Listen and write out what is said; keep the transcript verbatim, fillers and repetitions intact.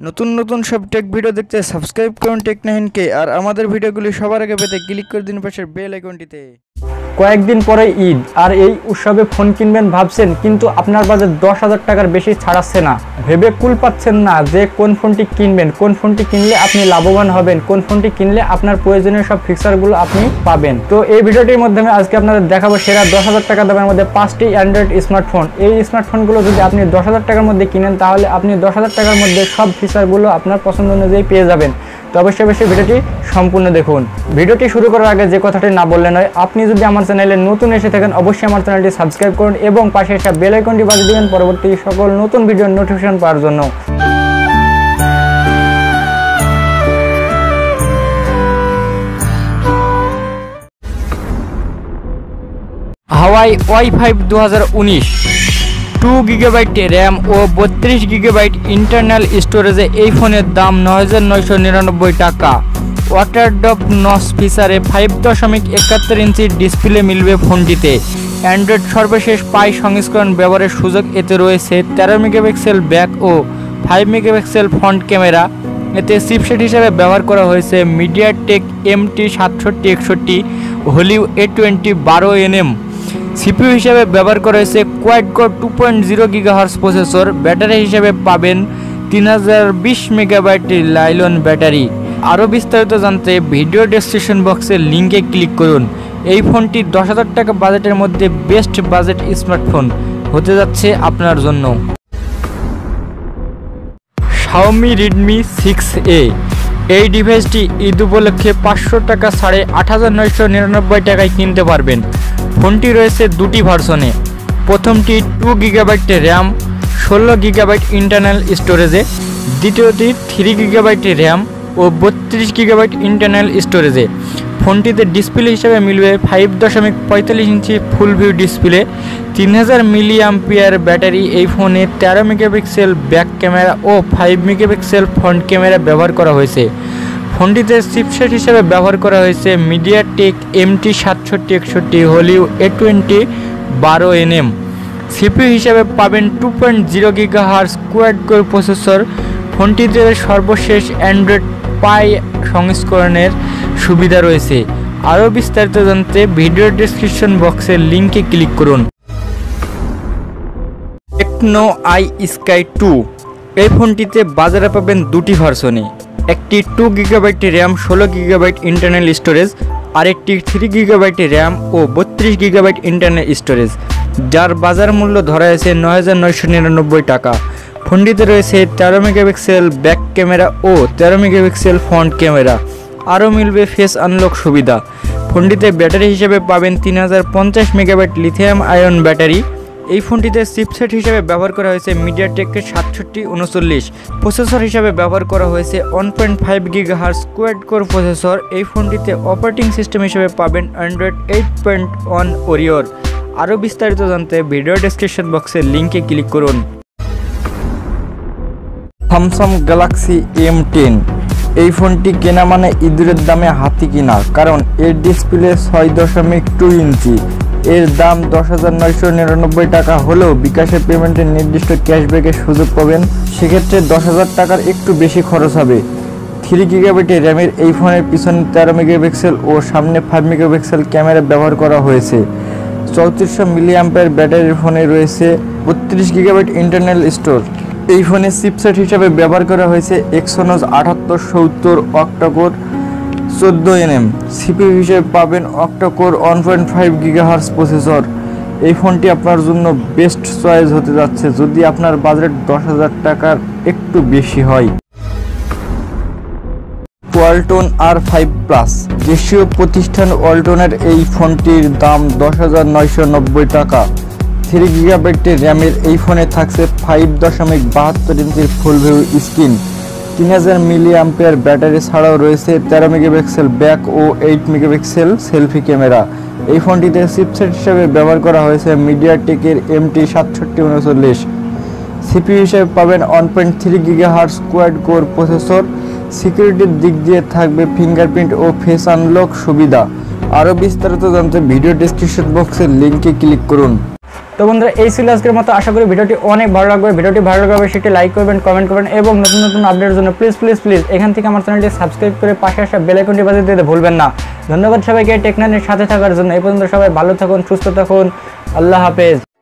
নতুন নতুন সব টেক ভিডিও দেখতে সাবস্ক্রাইব করুন টেক নাইন কে আর আমাদের ভিডিওগুলি সবার আগে পেতে ক্লিক করে দিন পাশের বেল আইকনটিতে। কয়েকদিন পরে ঈদ আর এই উৎসবে ফোন কিনবেন ভাবছেন, কিন্তু আপনার বাজেট দশ হাজার টাকার বেশি ছাড়াচ্ছে না। ভেবে কুল পাচ্ছেন না যে কোন ফোনটি কিনবেন, কোন ফোনটি কিনলে আপনি লাভবান হবেন, কোন ফোনটি কিনলে আপনার প্রয়োজনীয় সব ফিচারগুলো আপনি পাবেন। তো এই ভিডিওটির মাধ্যমে আজকে আপনাদের দেখাবো সেরা দশ হাজার টাকা দামের মধ্যে পাঁচটি অ্যান্ড্রয়েড স্মার্টফোন। এই স্মার্টফোনগুলো যদি আপনি দশ হাজার টাকার মধ্যে কিনেন তাহলে আপনি দশ হাজার টাকার মধ্যে সব ফিচারগুলো আপনার পছন্দ অনুযায়ী পেয়ে যাবেন। তো অবশ্যই অবশ্যই ভিডিওটি সম্পূর্ণ দেখুন। ভিডিওটি শুরু করার আগে যে কথাটি না বললে নয়, আপনি যদি আমার চ্যানেলে নতুন এসে থাকেন অবশ্যই আমার চ্যানেলটি সাবস্ক্রাইব করুন এবং পাশে একটা বেল আইকনটি বাজিয়ে দিবেন পরবর্তী সকল নতুন ভিডিওর নোটিফিকেশন পাওয়ার জন্য। হাওয়াই ওয়াই ফাইভ দু হাজার উনিশ টু গিগাবাইট র্যাম ও বত্রিশ গিগাবাইট ইন্টারনাল স্টোরেজে এই ফোনের দাম নয় হাজার নয়শো নিরানব্বই টাকা। ওয়াটার ড্রপ নস ফিচারে ফাইভ দশমিক একাত্তর ইঞ্চি ডিসপ্লে মিলবে ফোনটিতে। অ্যান্ড্রয়েড সর্বশেষ পাই সংস্করণ ব্যবহারের সুযোগ এতে রয়েছে তেরো মেগাপিক্সেল ব্যাক ও ফাইভ মেগাপিক্সেল ফ্রন্ট ক্যামেরা। এতে চিপসেট হিসেবে ব্যবহার করা হয়েছে মিডিয়াটেক এম টি সাতষট্টি একষট্টি হলিউ এ টোয়েন্টি বারো এন এম। সিপিইউ হিসেবে ব্যবহার করা হয়েছে quad core two point zero gigahertz processor. Battery হিসেবে পাবেন তিন হাজার বিশ মেগাবাইট লাইলন ব্যাটারি। আরও বিস্তারিত জানতে ভিডিও ডেসক্রিপশন বক্সের লিঙ্কে ক্লিক করুন। এই ফোনটি দশ হাজার টাকা বাজেটের মধ্যে বেস্ট বাজেট স্মার্টফোন হতে যাচ্ছে আপনার জন্য। শাওমি রেডমি সিক্স এ এই ডিভাইসটি ঈদ উপলক্ষে পাঁচশো টাকা ছাড়ে আট হাজার নয়শো নিরানব্বই টাকায় কিনতে পারবেন। ফোনটি রয়েছে দুটি ভার্সনে। প্রথমটি টু গিগাবাইট র্যাম ষোলো গিগাবাইট ইন্টারনাল স্টোরেজে, দ্বিতীয়টি থ্রি গিগাবাইট র্যাম ও বত্রিশ গিগাবাইট ইন্টারনাল স্টোরেজে। ফোনটিতে ডিসপ্লে হিসেবে মিলবে ফাইভ দশমিক পঁয়তাল্লিশ ইঞ্চি ফুল ভিউ ডিসপ্লে, তিন হাজার মিলি অ্যাম্পিয়ার ব্যাটারি। এই ফোনে তেরো মেগাপিক্সেল ব্যাক ক্যামেরা ও ফাইভ মেগাপিক্সেল ফ্রন্ট ক্যামেরা ব্যবহার করা হয়েছে। ফোনটিতে চিপসেট হিসেবে ব্যবহার করা হয়েছে মিডিয়াটেক এম টি সাতষট্টি একষট্টি হলিউ এ টোয়েন্টি বারো এন এম। সিপিইউ হিসেবে পাবেন two point zero gigahertz quad core processor. ফোনটিতে সর্বশেষ অ্যান্ড্রয়েড পাই সংস্করণের সুবিধা রয়েছে। আরও বিস্তারিত জানতে ভিডিও ডেসক্রিপশন বক্সের লিঙ্কে ক্লিক করুন। টেকনো আই স্কাই টু এই ফোনটিতে বাজারে পাবেন দুটি ভার্সনে, একটি টু গিগাবাইট র্যাম ষোলো গিগাবাইট ইন্টারনাল স্টোরেজ আর একটি থ্রি গিগাবাইট র্যাম ও বত্রিশ গিগাবাইট ইন্টারনাল স্টোরেজ, যার বাজার মূল্য ধরা হয়েছে নয় হাজার নয়শো নিরানব্বই টাকা। ফোনটিতে রয়েছে তেরো মেগাপিক্সেল ব্যাক ক্যামেরা ও তেরো মেগাপিক্সেল ফ্রন্ট ক্যামেরা। আরও মিলবে ফেস আনলক সুবিধা। ফোনটিতে ব্যাটারি হিসেবে পাবেন তিন হাজার পঞ্চাশ মেগাবাইট লিথিয়াম আয়ন ব্যাটারি। এই ফোনটিতে চিপসেট হিসেবে ব্যবহার করা হয়েছে মিডিয়াটেকের সাতষট্টি উনচল্লিশ। প্রসেসর হিসেবে ব্যবহার করা হয়েছে one point five gigahertz quad core processor. এই ফোনটিতে অপারেটিং সিস্টেম হিসেবে পাবেন অ্যান্ড্রয়েড এইট পয়েন্ট ওয়ান ওরিওর। আরও বিস্তারিত জানতে ভিডিও ডেসক্রিপশন বক্সের লিঙ্কে ক্লিক করুন। স্যামসাং গ্যালাক্সি এম টেন এই ফোনটি কেনা মানে ইঁদুরের দামে হাতি কিনা, কারণ এর ডিসপ্লে ছয় দশমিক টু ইঞ্চি। এর দাম দশ হাজার নয়শো নিরানব্বই টাকা হলেও বিকাশের পেমেন্টের নির্দিষ্ট ক্যাশব্যাকের সুযোগ পাবেন। সেক্ষেত্রে দশ হাজার টাকার একটু বেশি খরচ হবে। থ্রি গিগাবাইট র্যামের এই ফোনের পিছনে তেরো মেগাপিক্সেল ও সামনে ফাইভ মেগাপিক্সেল ক্যামেরা ব্যবহার করা হয়েছে। চৌত্রিশশো মিলি অ্যাম্পিয়ার ব্যাটারির ফোনে রয়েছে বত্রিশ গিগাবাইট ইন্টারনাল স্টোর। এই ফোনে চিপসেট হিসাবে ব্যবহার করা হয়েছে এক্সোনোস আটাত্তর সত্তর অক্টাকোর চোদ্দো এন এম। সিপিইউ হিসেবে পাবেন octacore one point five gigahertz processor. এই ফোনটি আপনার জন্য বেস্ট চয়েস হতে যাচ্ছে যদি আপনার বাজেট দশ হাজার টাকার একটু বেশি হয়। ওয়ালটন আর ফাইভ প্লাস দেশীয় প্রতিষ্ঠান ওয়ালটনের এই ফোনটির দাম দশ হাজার নয়শো নব্বই টাকা। থ্রি গিগাবাইট র্যামের এই ফোনে থাকছে ফাইভ দশমিক বাহাত্তর ইঞ্চির ফুল ভিউ স্ক্রিন, তিন হাজার মিলি অ্যাম্পিয়ার ব্যাটারি ছাড়াও রয়েছে তেরো মেগাপিক্সেল ব্যাক ও এইট মেগাপিক্সেল সেলফি ক্যামেরা। এই ফোনটিতে চিপসেট হিসেবে ব্যবহার করা হয়েছে মিডিয়াটেকের এম টি সাতষট্টি উনচল্লিশ। সিপিইউ হিসেবে পাবেন one point three gigahertz quad core processor. সিকিউরিটির দিক দিয়ে থাকবে ফিঙ্গারপ্রিন্ট ও ফেস আনলক সুবিধা। আরও বিস্তারিত জানতে ভিডিও ডেসক্রিপশন বক্সের লিঙ্কে ক্লিক করুন। তো বন্ধুরা এই ছিল আজকের মতো, আশা করি ভিডিওটি অনেক ভালো লাগবে। ভিডিওটি ভালো লাগবে সেটি লাইক করবেন, কমেন্ট করবেন এবং নতুন নতুন আপডেটের জন্য প্লিজ প্লিজ প্লিজ এখান থেকে আমার চ্যানেলটি সাবস্ক্রাইব করে পাশে আসা বেল আইকনটি বাজিয়ে দিতে ভুলবেন না। ধন্যবাদ সবাইকে টেক নাইনের সাথে থাকার জন্য। এই পর্যন্ত সবাই ভালো থাকুন, সুস্থ থাকুন, আল্লাহ হাফেজ।